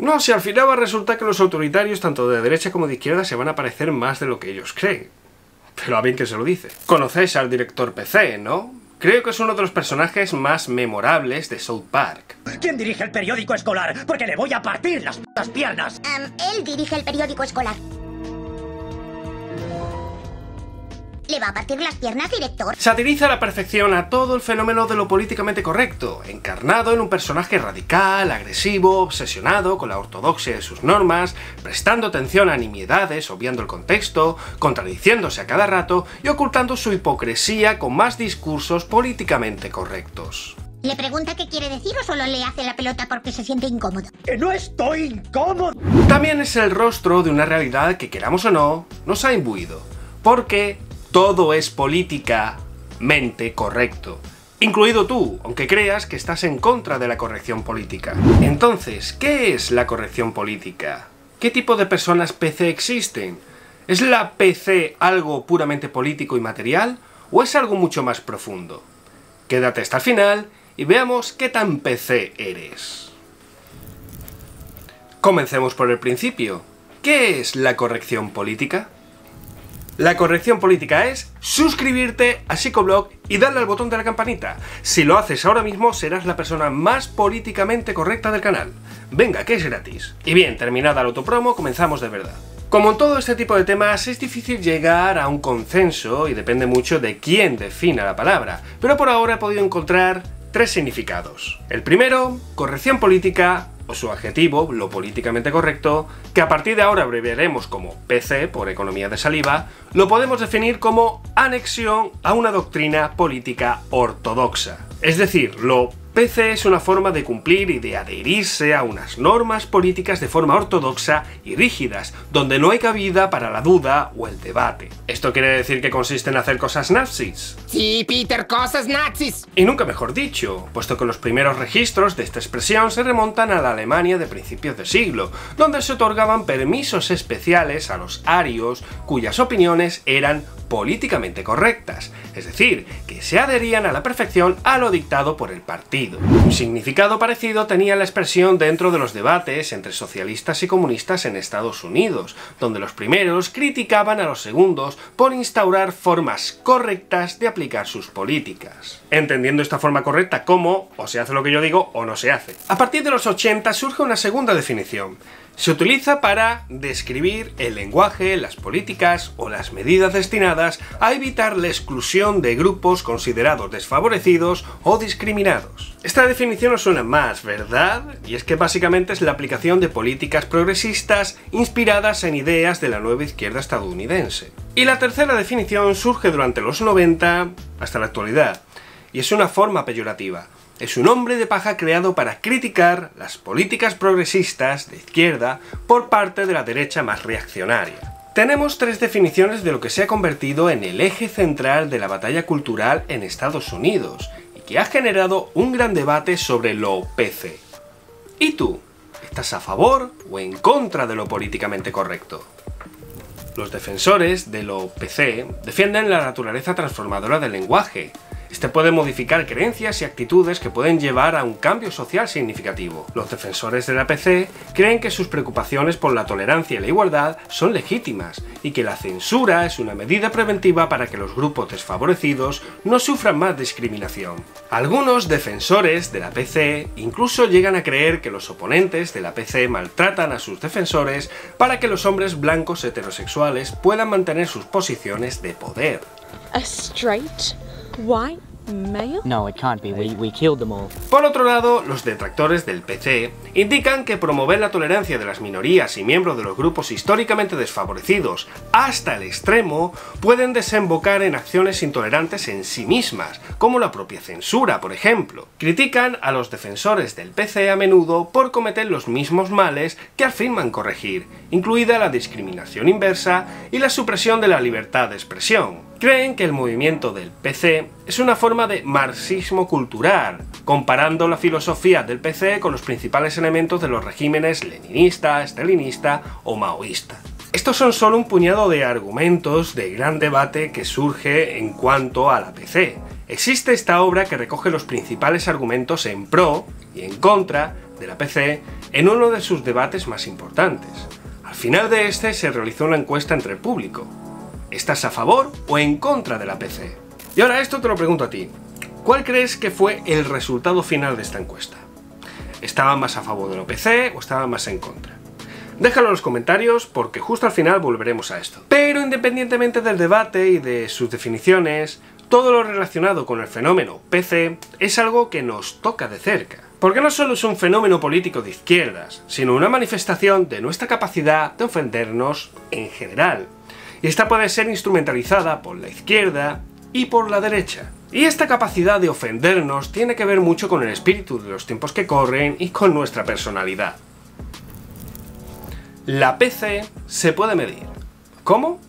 No, si al final va a resultar que los autoritarios, tanto de derecha como de izquierda, se van a parecer más de lo que ellos creen. Pero a bien que se lo dice. Conocéis al director PC, ¿no? Creo que es uno de los personajes más memorables de South Park. ¿Quién dirige el periódico escolar? Porque le voy a partir las piernas. Él dirige el periódico escolar. ¿Le va a partir las piernas, director? Satiriza a la perfección a todo el fenómeno de lo políticamente correcto, encarnado en un personaje radical, agresivo, obsesionado con la ortodoxia de sus normas, prestando atención a nimiedades, obviando el contexto, contradiciéndose a cada rato y ocultando su hipocresía con más discursos políticamente correctos. ¿Le pregunta qué quiere decir o solo le hace la pelota porque se siente incómodo? ¡Que no estoy incómodo! También es el rostro de una realidad que, queramos o no, nos ha imbuido, porque todo es políticamente correcto, incluido tú, aunque creas que estás en contra de la corrección política. Entonces, ¿qué es la corrección política? ¿Qué tipo de personas PC existen? ¿Es la PC algo puramente político y material, o es algo mucho más profundo? Quédate hasta el final y veamos qué tan PC eres. Comencemos por el principio. ¿Qué es la corrección política? La corrección política es suscribirte a Psicoblog y darle al botón de la campanita. Si lo haces ahora mismo, serás la persona más políticamente correcta del canal. Venga, que es gratis. Y bien, terminada la autopromo, comenzamos de verdad. Como en todo este tipo de temas, es difícil llegar a un consenso y depende mucho de quién defina la palabra, pero por ahora he podido encontrar tres significados. El primero, corrección política, o su adjetivo, lo políticamente correcto, que a partir de ahora abreviaremos como PC, por economía de saliva, lo podemos definir como anexión a una doctrina política ortodoxa. Es decir, lo PC es una forma de cumplir y de adherirse a unas normas políticas de forma ortodoxa y rígidas, donde no hay cabida para la duda o el debate. ¿Esto quiere decir que consiste en hacer cosas nazis? Sí, Peter, cosas nazis. Y nunca mejor dicho, puesto que los primeros registros de esta expresión se remontan a la Alemania de principios de siglo, donde se otorgaban permisos especiales a los arios cuyas opiniones eran políticamente correctas, es decir, que se adherían a la perfección a lo dictado por el partido. Un significado parecido tenía la expresión dentro de los debates entre socialistas y comunistas en Estados Unidos, donde los primeros criticaban a los segundos por instaurar formas correctas de aplicar sus políticas, entendiendo esta forma correcta como o se hace lo que yo digo o no se hace. A partir de los 80 surge una segunda definición. Se utiliza para describir el lenguaje, las políticas o las medidas destinadas a evitar la exclusión de grupos considerados desfavorecidos o discriminados. Esta definición os suena más, ¿verdad? Y es que básicamente es la aplicación de políticas progresistas inspiradas en ideas de la nueva izquierda estadounidense. Y la tercera definición surge durante los 90 hasta la actualidad, y es una forma peyorativa. Es un hombre de paja creado para criticar las políticas progresistas de izquierda por parte de la derecha más reaccionaria. Tenemos tres definiciones de lo que se ha convertido en el eje central de la batalla cultural en Estados Unidos y que ha generado un gran debate sobre lo PC. ¿Y tú? ¿Estás a favor o en contra de lo políticamente correcto? Los defensores de lo PC defienden la naturaleza transformadora del lenguaje. Este puede modificar creencias y actitudes que pueden llevar a un cambio social significativo. Los defensores de la PC creen que sus preocupaciones por la tolerancia y la igualdad son legítimas y que la censura es una medida preventiva para que los grupos desfavorecidos no sufran más discriminación. Algunos defensores de la PC incluso llegan a creer que los oponentes de la PC maltratan a sus defensores para que los hombres blancos heterosexuales puedan mantener sus posiciones de poder. A straight white male? No, it can't be. We killed them all. Por otro lado, los detractores del PC indican que promover la tolerancia de las minorías y miembros de los grupos históricamente desfavorecidos hasta el extremo pueden desembocar en acciones intolerantes en sí mismas, como la propia censura, por ejemplo. Critican a los defensores del PC a menudo por cometer los mismos males que afirman corregir, incluida la discriminación inversa y la supresión de la libertad de expresión. Creen que el movimiento del PC es una forma de marxismo cultural, comparando la filosofía del PC con los principales elementos de los regímenes leninista, estalinista o maoísta. Estos son solo un puñado de argumentos de gran debate que surge en cuanto a la PC. Existe esta obra que recoge los principales argumentos en pro y en contra de la PC en uno de sus debates más importantes. Al final de este se realizó una encuesta entre el público. ¿Estás a favor o en contra de la PC? Y ahora esto te lo pregunto a ti. ¿Cuál crees que fue el resultado final de esta encuesta? ¿Estaban más a favor de la PC o estaban más en contra? Déjalo en los comentarios porque justo al final volveremos a esto. Pero independientemente del debate y de sus definiciones, todo lo relacionado con el fenómeno PC es algo que nos toca de cerca. Porque no solo es un fenómeno político de izquierdas, sino una manifestación de nuestra capacidad de ofendernos en general. Y esta puede ser instrumentalizada por la izquierda y por la derecha. Y esta capacidad de ofendernos tiene que ver mucho con el espíritu de los tiempos que corren y con nuestra personalidad. La PC se puede medir. ¿Cómo?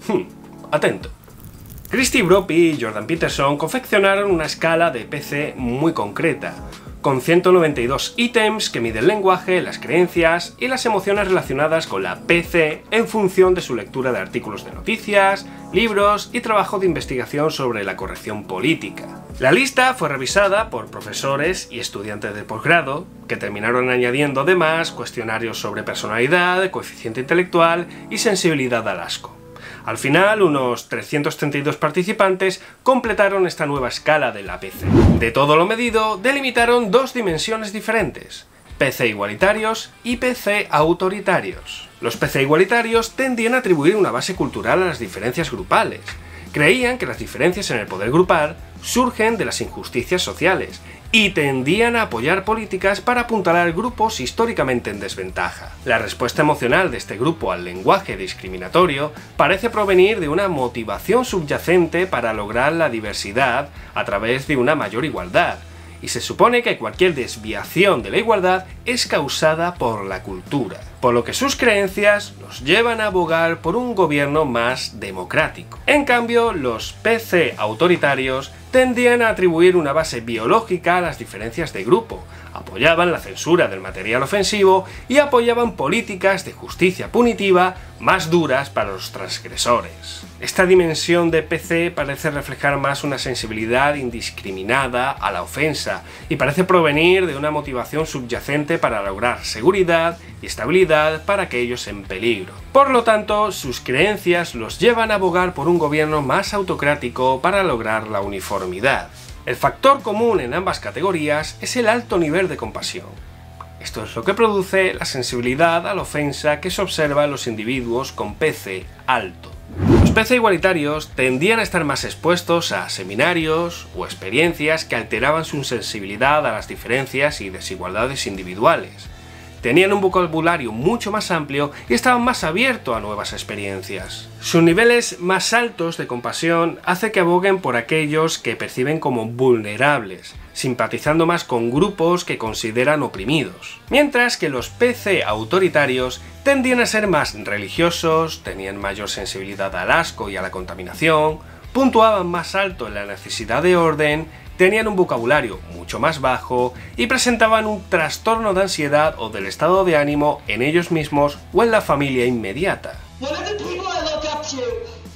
Atento. Christy Brophy y Jordan Peterson confeccionaron una escala de PC muy concreta, con 192 ítems que mide el lenguaje, las creencias y las emociones relacionadas con la PC en función de su lectura de artículos de noticias, libros y trabajo de investigación sobre la corrección política. La lista fue revisada por profesores y estudiantes de posgrado, que terminaron añadiendo además cuestionarios sobre personalidad, coeficiente intelectual y sensibilidad al asco. Al final, unos 332 participantes completaron esta nueva escala de la PC. De todo lo medido, delimitaron dos dimensiones diferentes: PC igualitarios y PC autoritarios. Los PC igualitarios tendían a atribuir una base cultural a las diferencias grupales. Creían que las diferencias en el poder grupal surgen de las injusticias sociales y tendían a apoyar políticas para apuntalar grupos históricamente en desventaja. La respuesta emocional de este grupo al lenguaje discriminatorio parece provenir de una motivación subyacente para lograr la diversidad a través de una mayor igualdad, y se supone que cualquier desviación de la igualdad es causada por la cultura, por lo que sus creencias los llevan a abogar por un gobierno más democrático. En cambio, los PC autoritarios tendían a atribuir una base biológica a las diferencias de grupo, apoyaban la censura del material ofensivo y apoyaban políticas de justicia punitiva más duras para los transgresores. Esta dimensión de PC parece reflejar más una sensibilidad indiscriminada a la ofensa y parece provenir de una motivación subyacente para lograr seguridad y estabilidad para aquellos en peligro. Por lo tanto, sus creencias los llevan a abogar por un gobierno más autocrático para lograr la uniformidad. El factor común en ambas categorías es el alto nivel de compasión. Esto es lo que produce la sensibilidad a la ofensa que se observa en los individuos con PC alto. Los PC igualitarios tendían a estar más expuestos a seminarios o experiencias que alteraban su sensibilidad a las diferencias y desigualdades individuales. Tenían un vocabulario mucho más amplio y estaban más abiertos a nuevas experiencias. Sus niveles más altos de compasión hace que aboguen por aquellos que perciben como vulnerables, simpatizando más con grupos que consideran oprimidos. Mientras que los PC autoritarios tendían a ser más religiosos, tenían mayor sensibilidad al asco y a la contaminación, puntuaban más alto en la necesidad de orden, tenían un vocabulario mucho más bajo y presentaban un trastorno de ansiedad o del estado de ánimo en ellos mismos o en la familia inmediata. One of the people I look up to,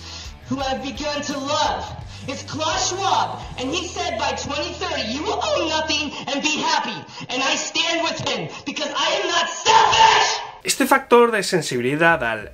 who I've begun to love, is Klaus Schwab, and he said by 2030 you will own nothing and be happy, and I stand with him because I am not selfish. Este factor de sensibilidad al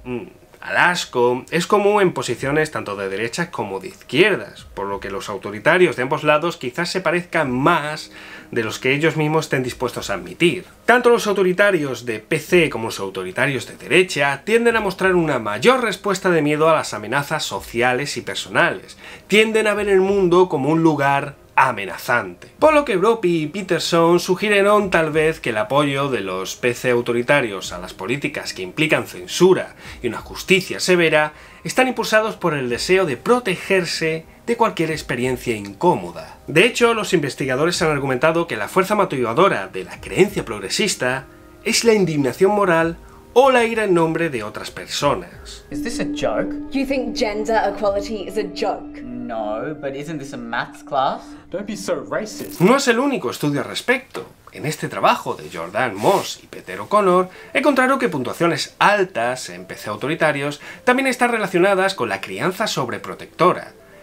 asco es común en posiciones tanto de derechas como de izquierdas, por lo que los autoritarios de ambos lados quizás se parezcan más de los que ellos mismos estén dispuestos a admitir. Tanto los autoritarios de PC como los autoritarios de derecha tienden a mostrar una mayor respuesta de miedo a las amenazas sociales y personales, tienden a ver el mundo como un lugar amenazante. Por lo que Brophy y Peterson sugirieron tal vez que el apoyo de los PC autoritarios a las políticas que implican censura y una justicia severa están impulsados por el deseo de protegerse de cualquier experiencia incómoda. De hecho, los investigadores han argumentado que la fuerza motivadora de la creencia progresista es la indignación moral o la ira en nombre de otras personas. Is this a joke? Do you think gender equality is a joke? No, but isn't this a maths class? Don't be so racist. No es el único estudio al respecto. En este trabajo de Jordan Moss y Peter O'Connor encontraron que puntuaciones altas en PC autoritarios también están relacionadas con la crianza sobreprotectora.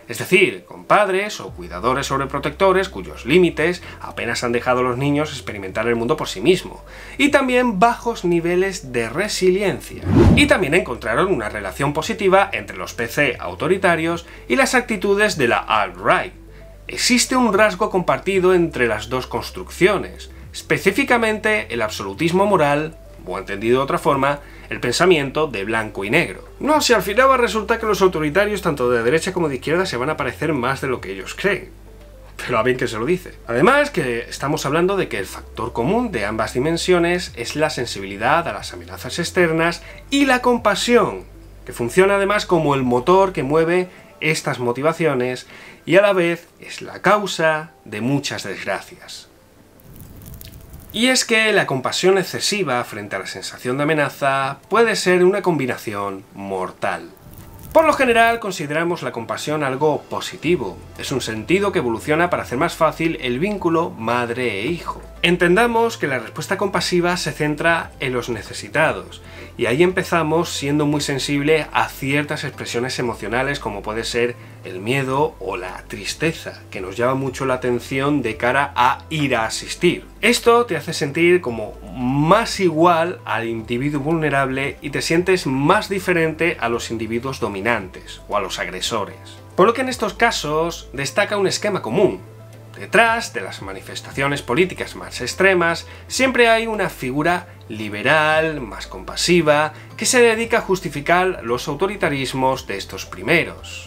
es decir, con padres o cuidadores sobreprotectores cuyos límites apenas han dejado a los niños experimentar el mundo por sí mismo, y también bajos niveles de resiliencia. Y también encontraron una relación positiva entre los PC autoritarios y las actitudes de la alt-right. Existe un rasgo compartido entre las dos construcciones, específicamente el absolutismo moral, o entendido de otra forma, el pensamiento de blanco y negro. No, si al final va a resultar que los autoritarios, tanto de derecha como de izquierda, se van a parecer más de lo que ellos creen. Pero a bien que se lo dice. Además, que estamos hablando de que el factor común de ambas dimensiones es la sensibilidad a las amenazas externas y la compasión, que funciona además como el motor que mueve estas motivaciones y a la vez es la causa de muchas desgracias. Y es que la compasión excesiva frente a la sensación de amenaza puede ser una combinación mortal. Por lo general consideramos la compasión algo positivo, es un sentido que evoluciona para hacer más fácil el vínculo madre e hijo. Entendamos que la respuesta compasiva se centra en los necesitados, y ahí empezamos siendo muy sensible a ciertas expresiones emocionales como puede ser el miedo o la tristeza, que nos llama mucho la atención de cara a ir a asistir. Esto te hace sentir como más igual al individuo vulnerable y te sientes más diferente a los individuos dominantes o a los agresores. Por lo que en estos casos destaca un esquema común. Detrás de las manifestaciones políticas más extremas siempre hay una figura liberal, más compasiva, que se dedica a justificar los autoritarismos de estos primeros.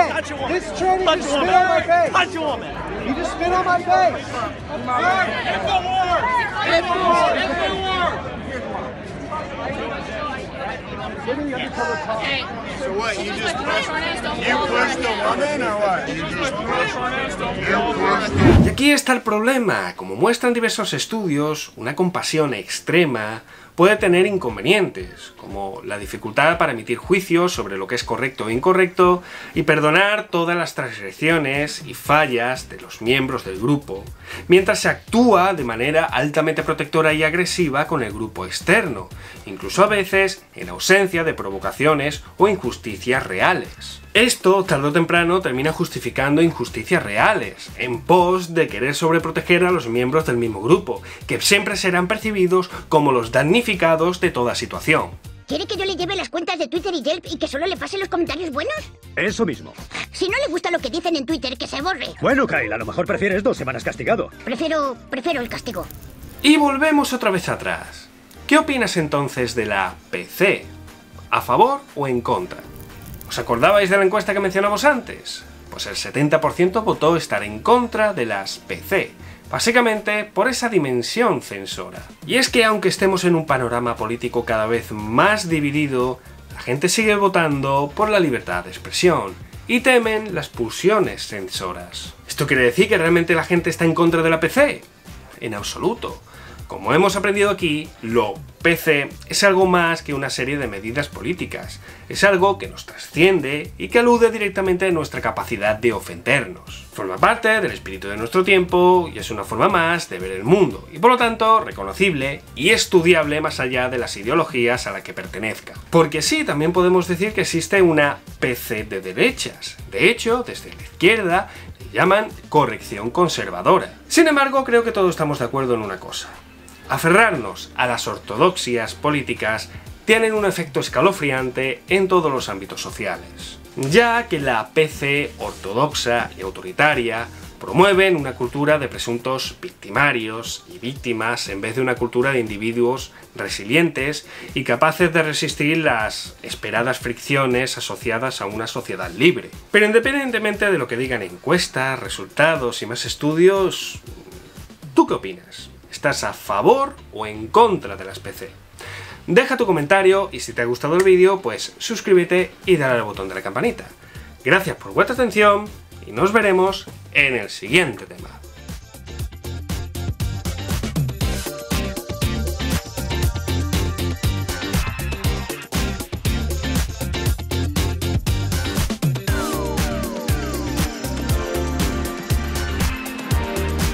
Y aquí está el problema. Como muestran diversos estudios, una compasión extrema puede tener inconvenientes, como la dificultad para emitir juicios sobre lo que es correcto o incorrecto y perdonar todas las transgresiones y fallas de los miembros del grupo, mientras se actúa de manera altamente protectora y agresiva con el grupo externo, incluso a veces en ausencia de provocaciones o injusticias reales. Esto, tarde o temprano, termina justificando injusticias reales, en pos de querer sobreproteger a los miembros del mismo grupo, que siempre serán percibidos como los damnificados de toda situación. ¿Quiere que yo le lleve las cuentas de Twitter y Yelp y que solo le pase los comentarios buenos? Eso mismo. Si no le gusta lo que dicen en Twitter, que se borre. Bueno, Kyle, a lo mejor prefieres 2 semanas castigado. Prefiero el castigo. Y volvemos otra vez atrás. ¿Qué opinas entonces de la PC? ¿A favor o en contra? ¿Os acordabais de la encuesta que mencionamos antes? Pues el 70% votó estar en contra de las PC, básicamente por esa dimensión censora. Y es que aunque estemos en un panorama político cada vez más dividido, la gente sigue votando por la libertad de expresión y temen las pulsiones censoras. ¿Esto quiere decir que realmente la gente está en contra de la PC? En absoluto. Como hemos aprendido aquí, lo PC es algo más que una serie de medidas políticas. Es algo que nos trasciende y que alude directamente a nuestra capacidad de ofendernos. Forma parte del espíritu de nuestro tiempo y es una forma más de ver el mundo, y por lo tanto reconocible y estudiable más allá de las ideologías a las que pertenezca. Porque sí, también podemos decir que existe una PC de derechas. De hecho, desde la izquierda le llaman corrección conservadora. Sin embargo, creo que todos estamos de acuerdo en una cosa. Aferrarnos a las ortodoxias políticas tienen un efecto escalofriante en todos los ámbitos sociales, ya que la PC ortodoxa y autoritaria promueven una cultura de presuntos victimarios y víctimas en vez de una cultura de individuos resilientes y capaces de resistir las esperadas fricciones asociadas a una sociedad libre. Pero independientemente de lo que digan encuestas, resultados y más estudios, ¿tú qué opinas? ¿Estás a favor o en contra de las PC? Deja tu comentario y si te ha gustado el vídeo, pues suscríbete y dale al botón de la campanita. Gracias por vuestra atención y nos veremos en el siguiente tema.